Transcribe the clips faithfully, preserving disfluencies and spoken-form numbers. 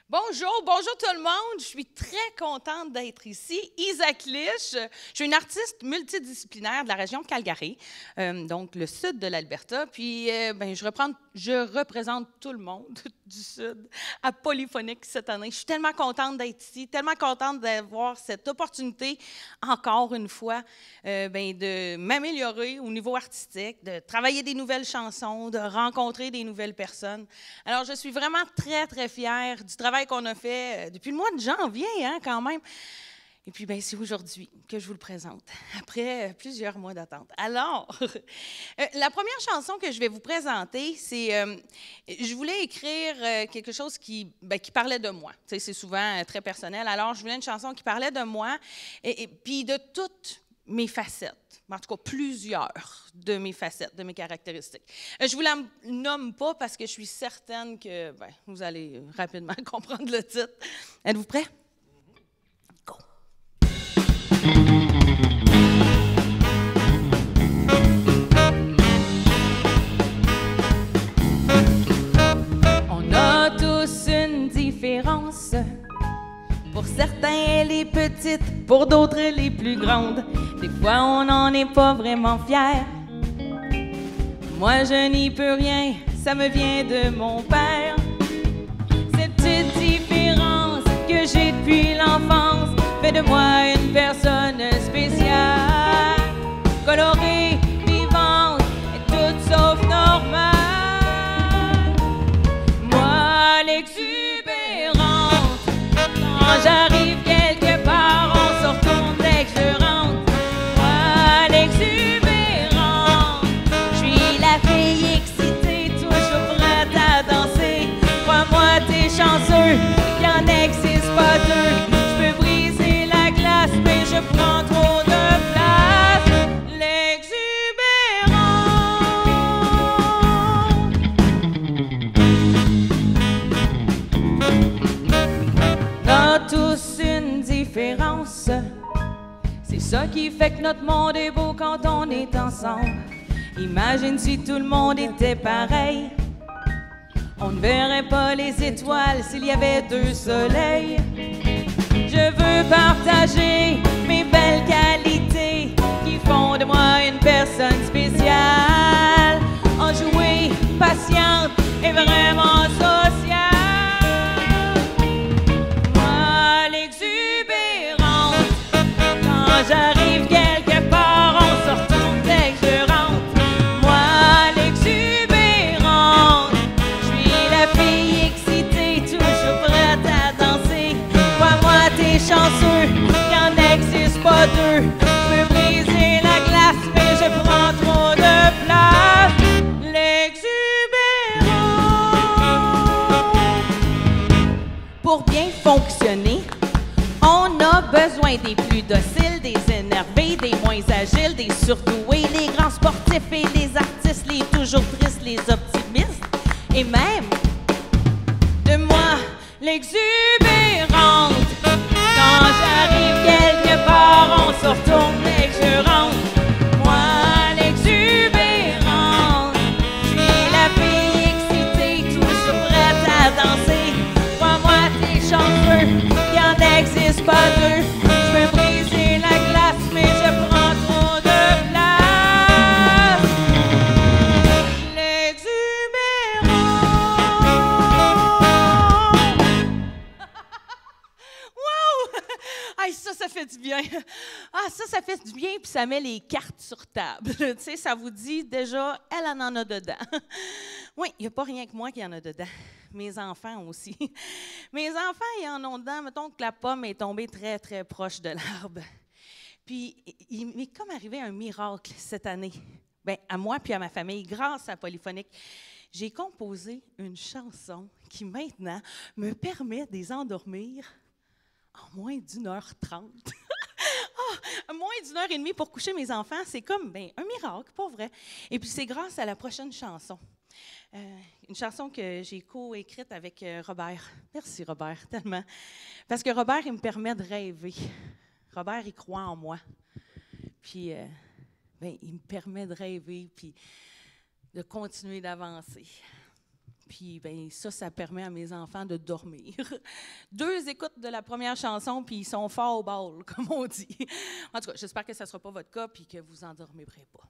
Bonjour, bonjour tout le monde. Je suis très contente d'être ici. Isaac Lich, je suis une artiste multidisciplinaire de la région de Calgary, euh, donc le sud de l'Alberta. Puis, euh, ben, je, reprends, je représente tout le monde du sud à Polyphonique cette année. Je suis tellement contente d'être ici, tellement contente d'avoir cette opportunité, encore une fois, euh, ben, de m'améliorer au niveau artistique, de travailler des nouvelles chansons, de rencontrer des nouvelles personnes. Alors, je suis vraiment très, très fière du travail qu'on a fait depuis le mois de janvier, hein, quand même. Et puis, bien, c'est aujourd'hui que je vous le présente, après plusieurs mois d'attente. Alors, euh, la première chanson que je vais vous présenter, c'est, euh, je voulais écrire euh, quelque chose qui, ben, qui parlait de moi. Tu sais, c'est souvent euh, très personnel. Alors, je voulais une chanson qui parlait de moi et, et puis de toutes mes facettes. En tout cas, plusieurs de mes facettes, de mes caractéristiques. Je ne vous la nomme pas parce que je suis certaine que ben, vous allez rapidement comprendre le titre. Êtes-vous prêts? Go! On a tous une différence. Pour certains, elle est petite, pour d'autres, elle est plus grande. Des fois, on n'en est pas vraiment fier. Moi, je n'y peux rien, ça me vient de mon père. Cette petite différence que j'ai depuis l'enfance fait de moi une personne spéciale, colorée, vivante et toute sauf normale. Moi, l'exubérante, quand j'arrive quelque part, on se retourne dès que je rentre. Moi, l'exubérante, je suis la fille excitée, toujours prête à danser. Crois-moi, t'es chanceux, qu'il en existe pas deux. Je peux briser la glace, mais je prends trop de place. L'exubérante. On a tous une différence. C'est ça qui fait que notre monde est beau quand on est ensemble. Imagine si tout le monde était pareil. On ne verrait pas les étoiles s'il y avait deux soleils. Je veux partager mes belles qualités qui font de moi une personne spéciale. Enjouée, patiente et vraiment sociale. Moi, l'exubérante, quand j'arrive quelque part, on se retourne dès que je rentre. Moi, l'exubérante, je suis la fille excitée, toujours prête à danser. Crois-moi, t'es chanceux, qu'il en existe pas deux. Je peux briser la glace, mais je prends trop de place. L'exubérante. Pour bien fonctionner, on a besoin des plus dociles, des énervés, des moins agiles, des surdoués, les grands sportifs et les artistes, les toujours tristes, les optimistes, et même de moi, l'exubérante. Quand j'arrive quelque part, on se retourne dès que je rentre. Moi, l'exubérante, je suis la fille excitée, toujours prête à danser. Crois-moi, t'es chanceux, qu'il en existe pas deux. Je peux briser la glace, mais je prends trop de place. L'exubérant. Wow! Hey, ça, ça fait du bien. Ah, ça, ça fait du bien, puis ça met les cartes sur table. Tu sais, ça vous dit déjà, elle en en a dedans. Oui, il n'y a pas rien que moi qui en a dedans. Mes enfants aussi. Mes enfants, ils en ont dedans. Mettons que la pomme est tombée très, très proche de l'arbre. Puis, il m'est comme arrivé un miracle cette année. Bien, à moi puis à ma famille, grâce à Polyphonique, j'ai composé une chanson qui, maintenant, me permet de les endormir en moins d'une heure trente. Oh, moins d'une heure et demie pour coucher mes enfants, c'est comme ben, un miracle, pas vrai. Et puis, c'est grâce à la prochaine chanson. Euh, une chanson que j'ai co-écrite avec euh, Robert. Merci, Robert, tellement. Parce que Robert, il me permet de rêver. Robert, il croit en moi. Puis, euh, ben, il me permet de rêver puis de continuer d'avancer. Puis ben, ça, ça permet à mes enfants de dormir. Deux écoutes de la première chanson, puis ils sont forts au bal, comme on dit. En tout cas, j'espère que ça ne sera pas votre cas, puis que vous endormirez pas.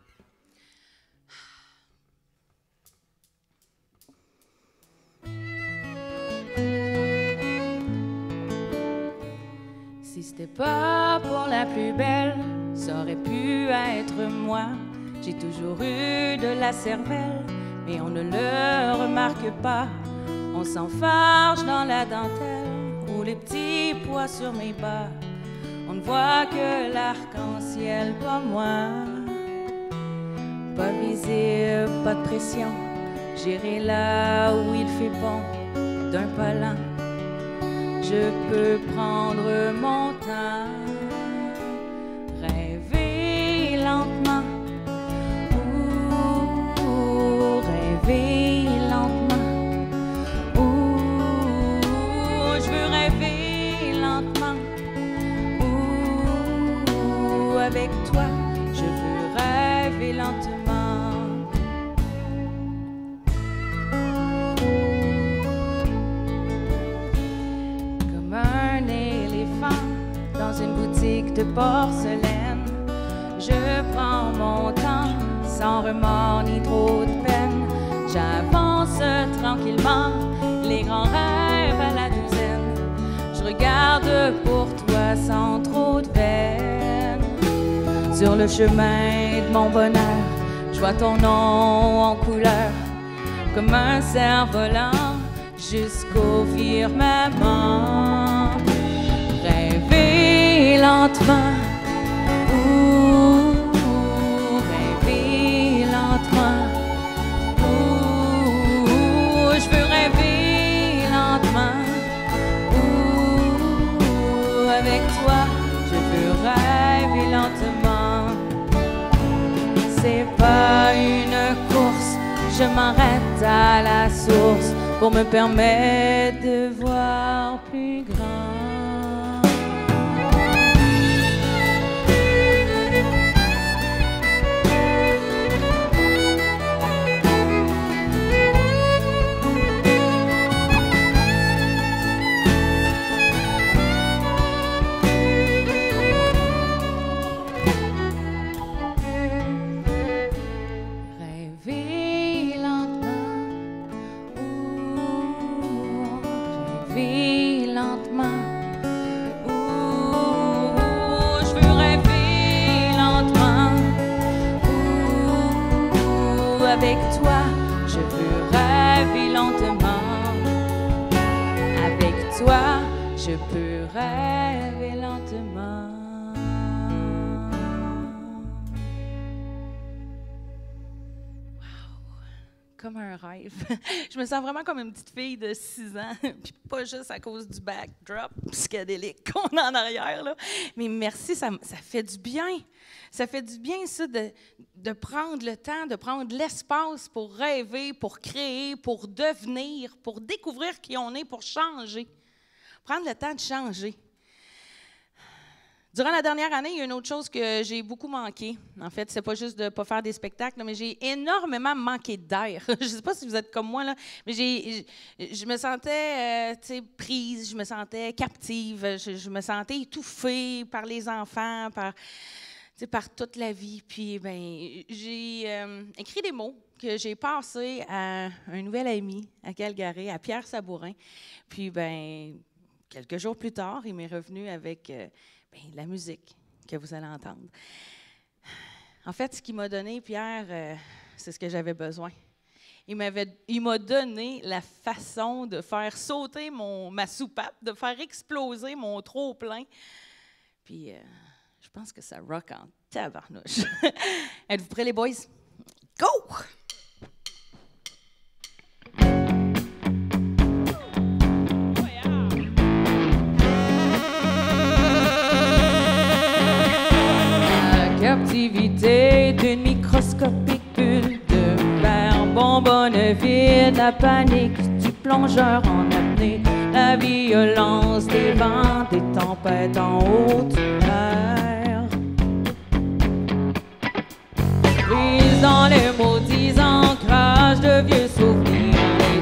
Si c'était pas pour la plus belle, ça aurait pu être moi. J'ai toujours eu de la cervelle, mais on ne le remarque pas. On s'enfarge dans la dentelle ou les petits pois sur mes bas. On ne voit que l'arc-en-ciel, pas moi. Pas visible, pas de pression. J'irai là où il fait bon, d'un pas lent. Je peux prendre mon temps, rêver lentement. Ouh, rêver lentement. Ouh, je veux rêver lentement. Ouh, avec toi, je veux rêver lentement. Dans une boutique de porcelaine, je prends mon temps, sans remords ni trop de peine. J'avance tranquillement, les grands rêves à la douzaine. Je regarde pour toi sans trop de veine. Sur le chemin de mon bonheur, je vois ton nom en couleur, comme un cerf-volant jusqu'au firmament. Rêver lentement, ouh, rêver lentement, ouh, je veux rêver lentement, ouh, avec toi, je veux rêver lentement. C'est pas une course, je m'arrête à la source pour me permettre de voir plus grand. Avec toi, je veux rêver lentement. Avec toi, je peux rêver lentement. Wow! Comme un rêve. Je me sens vraiment comme une petite fille de six ans, puis pas juste à cause du backdrop psychédélique qu'on a en arrière, là. Mais merci, ça, ça fait du bien. Ça fait du bien, ça, de, de prendre le temps, de prendre l'espace pour rêver, pour créer, pour devenir, pour découvrir qui on est, pour changer. Prendre le temps de changer. Durant la dernière année, il y a une autre chose que j'ai beaucoup manqué. En fait, c'est pas juste de ne pas faire des spectacles, mais j'ai énormément manqué d'air. Je ne sais pas si vous êtes comme moi, là, mais j'ai, je me sentais euh, prise, je me sentais captive, je, je me sentais étouffée par les enfants, par... par toute la vie. Puis, ben, j'ai euh, écrit des mots que j'ai passés à un nouvel ami à Calgary, à Pierre Sabourin. Puis, ben, quelques jours plus tard, il m'est revenu avec euh, ben, la musique que vous allez entendre. En fait, ce qu'il m'a donné, Pierre, euh, c'est ce que j'avais besoin. Il m'avait, il m'a donné la façon de faire sauter mon, ma soupape, de faire exploser mon trop-plein. Puis... Euh, je pense que ça rock en tabarnouche. Êtes-vous prêts, les boys? Go! La captivité d'une microscopique bulle de verre bonbonne vide, la panique du plongeur en apnée, la violence des vents, des tempêtes en haute mer. Prise dans les maudits ancrages de vieux souvenirs,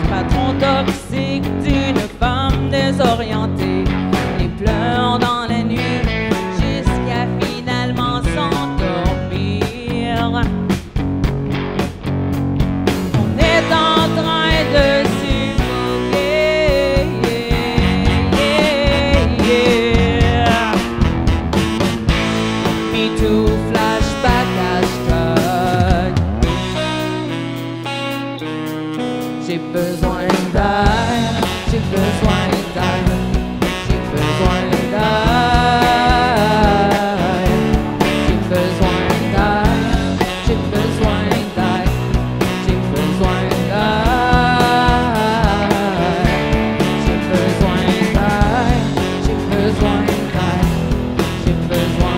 J'ai besoin d'air, j'ai besoin d'air, j'ai besoin d'air, j'ai besoin d'air, j'ai besoin d'air, j'ai besoin d'air, j'ai besoin d'air, j'ai besoin d'air, j'ai besoin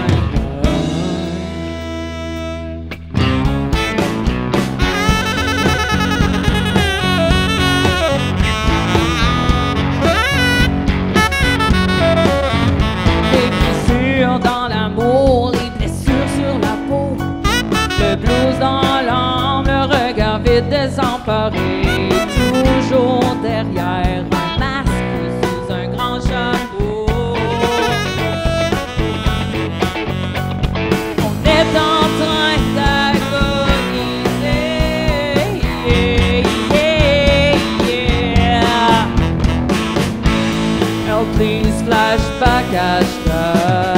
dans l'amour, les blessures sur la peau, le blues dans l'âme, le regard vide désemparé, toujours derrière un masque sous un grand chapeau. On est en train d'agoniser, yeah, yeah, yeah. Oh, please flashback hashtag.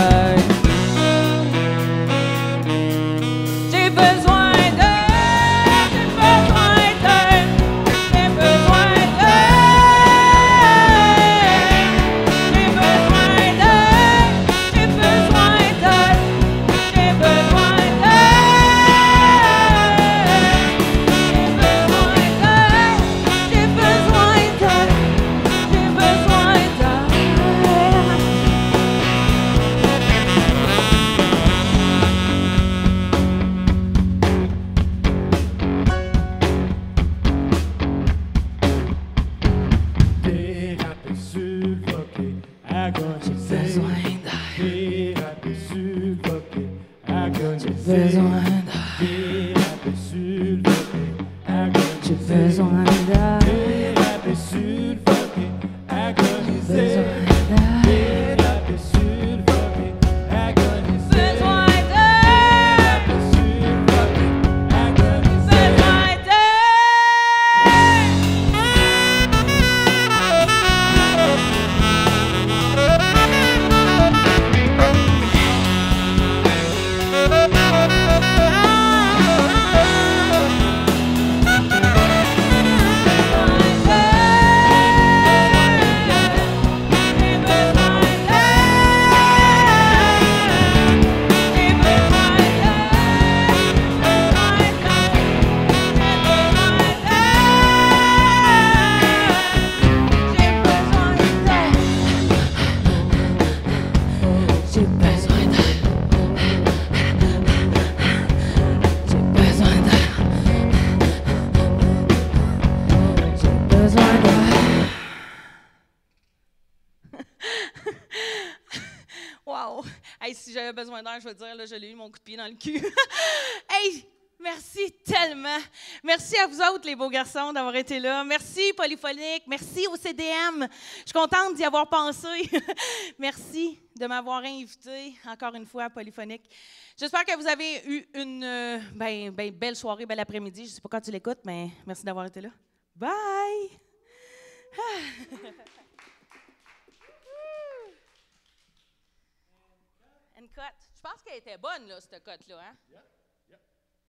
Wow! Hey, si j'avais besoin d'air, je veux dire, là, je l'ai eu mon coup de pied dans le cul. Hey! Merci tellement. Merci à vous autres, les beaux garçons, d'avoir été là. Merci, Polyphonique. Merci au C D M. Je suis contente d'y avoir pensé. Merci de m'avoir invité, encore une fois, à Polyphonique. J'espère que vous avez eu une euh, ben, ben, belle soirée, bel après-midi. Je ne sais pas quand tu l'écoutes, mais merci d'avoir été là. Bye! Une cote. Je pense qu'elle était bonne, là, cette cote-là. Hein? Yeah.